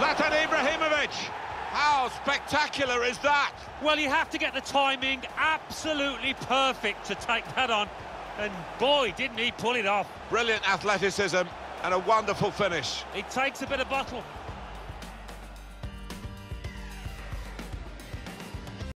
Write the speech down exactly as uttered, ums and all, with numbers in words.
Zlatan Ibrahimovic. How spectacular is that? Well, you have to get the timing absolutely perfect to take that on. And boy, didn't he pull it off. Brilliant athleticism and a wonderful finish. It takes a bit of bottle.